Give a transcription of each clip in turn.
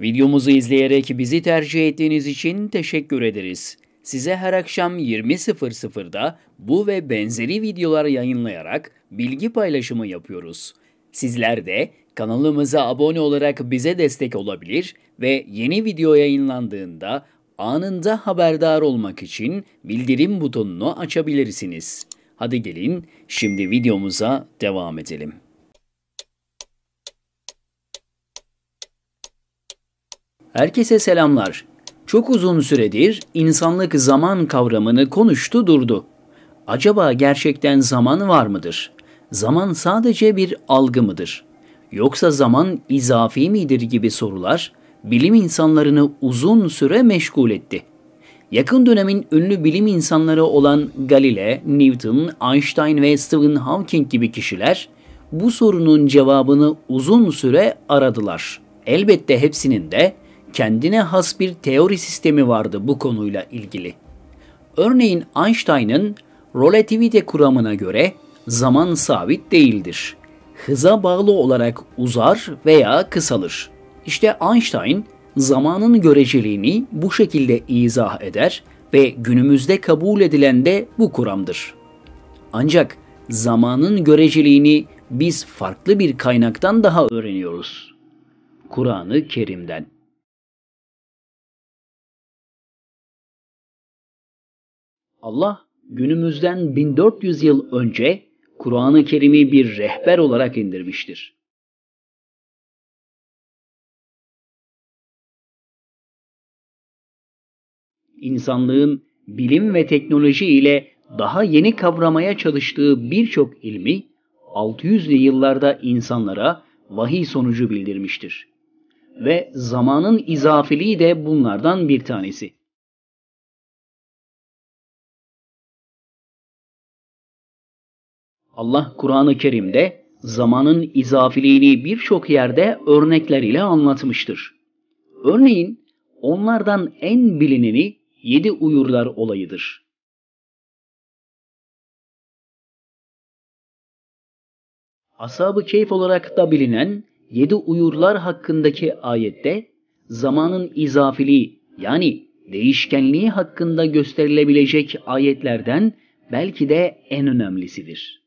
Videomuzu izleyerek bizi tercih ettiğiniz için teşekkür ederiz. Size her akşam 20.00'da bu ve benzeri videolar yayınlayarak bilgi paylaşımı yapıyoruz. Sizler de kanalımıza abone olarak bize destek olabilir ve yeni video yayınlandığında anında haberdar olmak için bildirim butonunu açabilirsiniz. Hadi gelin şimdi videomuza devam edelim. Herkese selamlar. Çok uzun süredir insanlık zaman kavramını konuştu durdu. Acaba gerçekten zaman var mıdır? Zaman sadece bir algı mıdır? Yoksa zaman izafi midir gibi sorular bilim insanlarını uzun süre meşgul etti. Yakın dönemin ünlü bilim insanları olan Galileo, Newton, Einstein ve Stephen Hawking gibi kişiler bu sorunun cevabını uzun süre aradılar. Elbette hepsinin de kendine has bir teori sistemi vardı bu konuyla ilgili. Örneğin Einstein'ın relativite kuramına göre zaman sabit değildir. Hıza bağlı olarak uzar veya kısalır. İşte Einstein zamanın göreceliğini bu şekilde izah eder ve günümüzde kabul edilen de bu kuramdır. Ancak zamanın göreceliğini biz farklı bir kaynaktan daha öğreniyoruz. Kur'an-ı Kerim'den. Allah günümüzden 1400 yıl önce Kur'an-ı Kerim'i bir rehber olarak indirmiştir. İnsanlığın bilim ve teknoloji ile daha yeni kavramaya çalıştığı birçok ilmi 600'lü yıllarda insanlara vahiy sonucu bildirmiştir. Ve zamanın izafiliği de bunlardan bir tanesi. Allah Kur'an-ı Kerim'de zamanın izafiliğini birçok yerde örnekler ile anlatmıştır. Örneğin onlardan en bilineni 7 uyurlar olayıdır. Ashab-ı Kehf olarak da bilinen 7 uyurlar hakkındaki ayette zamanın izafiliği yani değişkenliği hakkında gösterilebilecek ayetlerden belki de en önemlisidir.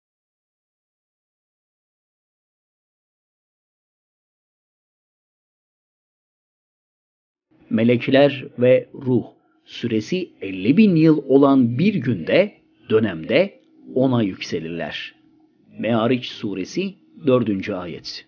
Melekler ve ruh süresi 50.000 yıl olan bir günde, dönemde ona yükselirler. Me'ariç suresi 4. ayet.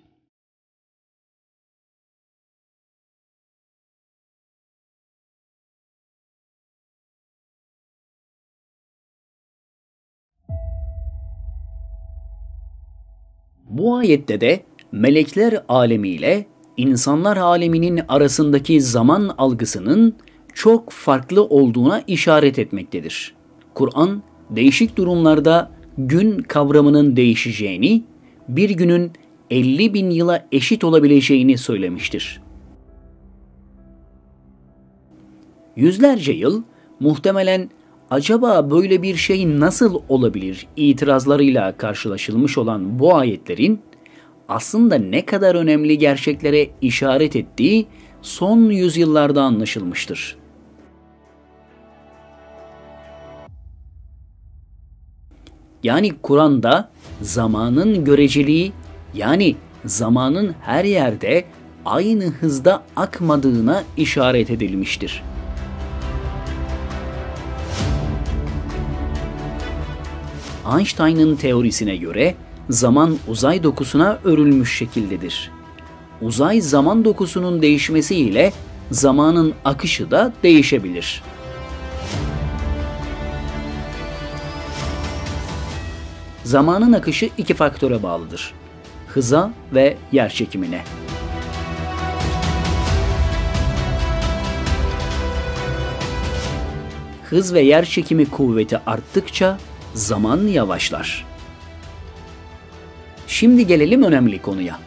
Bu ayette de melekler alemiyle İnsanlar aleminin arasındaki zaman algısının çok farklı olduğuna işaret etmektedir. Kur'an, değişik durumlarda gün kavramının değişeceğini, bir günün 50.000 yıla eşit olabileceğini söylemiştir. Yüzlerce yıl, muhtemelen acaba böyle bir şey nasıl olabilir itirazlarıyla karşılaşılmış olan bu ayetlerin, aslında ne kadar önemli gerçeklere işaret ettiği son yüzyıllarda anlaşılmıştır. Yani Kur'an'da zamanın göreceliği yani zamanın her yerde aynı hızda akmadığına işaret edilmiştir. Einstein'ın teorisine göre zaman uzay dokusuna örülmüş şekildedir. Uzay zaman dokusunun değişmesiyle zamanın akışı da değişebilir. Zamanın akışı 2 faktöre bağlıdır: hıza ve yerçekimine. Hız ve yerçekimi kuvveti arttıkça zaman yavaşlar. Şimdi gelelim önemli konuya.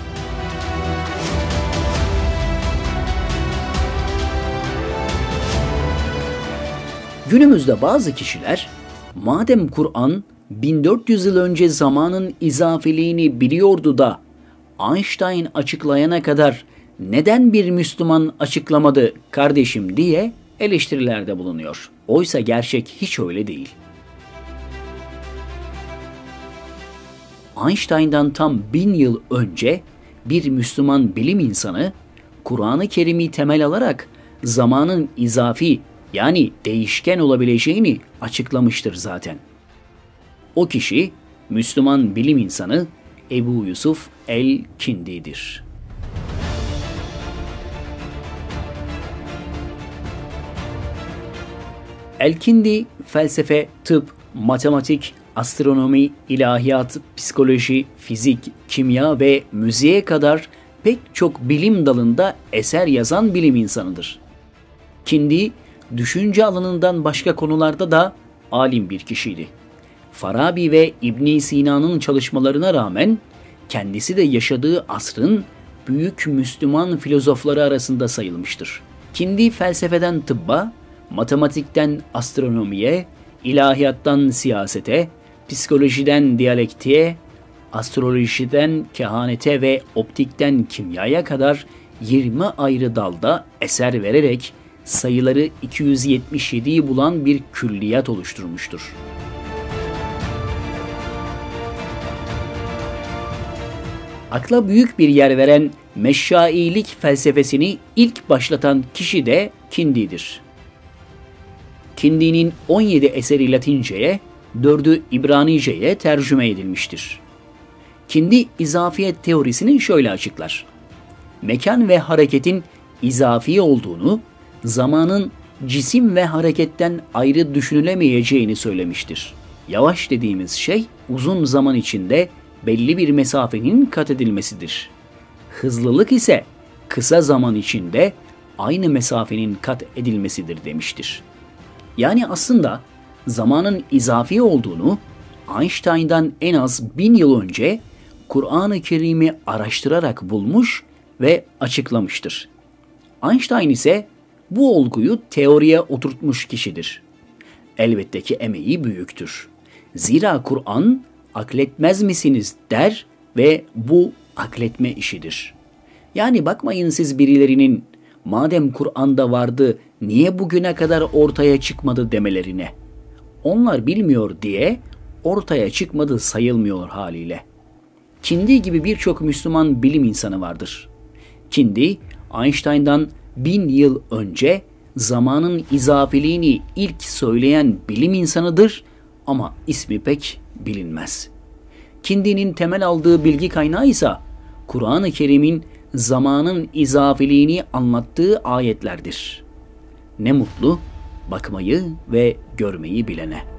Günümüzde bazı kişiler, madem Kur'an 1400 yıl önce zamanın izafiliğini biliyordu da Einstein açıklayana kadar neden bir Müslüman açıklamadı kardeşim diye eleştirilerde bulunuyor. Oysa gerçek hiç öyle değil. Einstein'dan tam 1000 yıl önce bir Müslüman bilim insanı Kur'an-ı Kerim'i temel alarak zamanın izafi yani değişken olabileceğini açıklamıştır zaten. O kişi Müslüman bilim insanı Ebu Yusuf el-Kindi'dir. El-Kindi felsefe, tıp, matematik, astronomi, ilahiyat, psikoloji, fizik, kimya ve müziğe kadar pek çok bilim dalında eser yazan bilim insanıdır. Kindi, düşünce alanından başka konularda da alim bir kişiydi. Farabi ve İbn Sina'nın çalışmalarına rağmen kendisi de yaşadığı asrın büyük Müslüman filozofları arasında sayılmıştır. Kindi felsefeden tıbba, matematikten astronomiye, ilahiyattan siyasete, psikolojiden diyalektiğe, astrolojiden kehanete ve optikten kimyaya kadar 20 ayrı dalda eser vererek sayıları 277'yi bulan bir külliyat oluşturmuştur. Akla büyük bir yer veren meşşailik felsefesini ilk başlatan kişi de Kindi'dir. Kindi'nin 17 eseri Latinceye, 4'ü İbranice'ye tercüme edilmiştir. Kindi izafiyet teorisini şöyle açıklar. Mekan ve hareketin izafi olduğunu, zamanın cisim ve hareketten ayrı düşünülemeyeceğini söylemiştir. Yavaş dediğimiz şey uzun zaman içinde belli bir mesafenin kat edilmesidir. Hızlılık ise kısa zaman içinde aynı mesafenin kat edilmesidir demiştir. Yani aslında zamanın izafi olduğunu Einstein'dan en az 1000 yıl önce Kur'an-ı Kerim'i araştırarak bulmuş ve açıklamıştır. Einstein ise bu olguyu teoriye oturtmuş kişidir. Elbette ki emeği büyüktür. Zira Kur'an akletmez misiniz der ve bu akletme işidir. Yani bakmayın siz birilerinin madem Kur'an'da vardı niye bugüne kadar ortaya çıkmadı demelerine. Onlar bilmiyor diye ortaya çıkmadı sayılmıyor haliyle. Kindi gibi birçok Müslüman bilim insanı vardır. Kindi, Einstein'dan 1000 yıl önce zamanın izafiliğini ilk söyleyen bilim insanıdır ama ismi pek bilinmez. Kindi'nin temel aldığı bilgi kaynağı ise Kur'an-ı Kerim'in zamanın izafiliğini anlattığı ayetlerdir. Ne mutlu bakmayı ve görmeyi bilene.